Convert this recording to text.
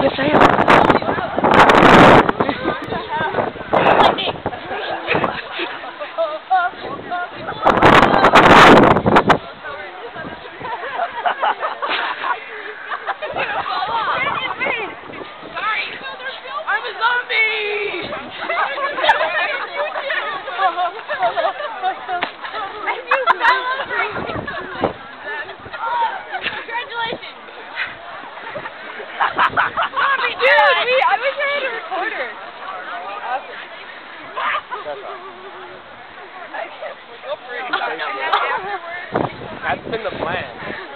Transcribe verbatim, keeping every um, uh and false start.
Yes, I am. I'm a zombie! And you fell over! Congratulations! Zombie, dude! We, I wish I had a recorder. That's been the plan.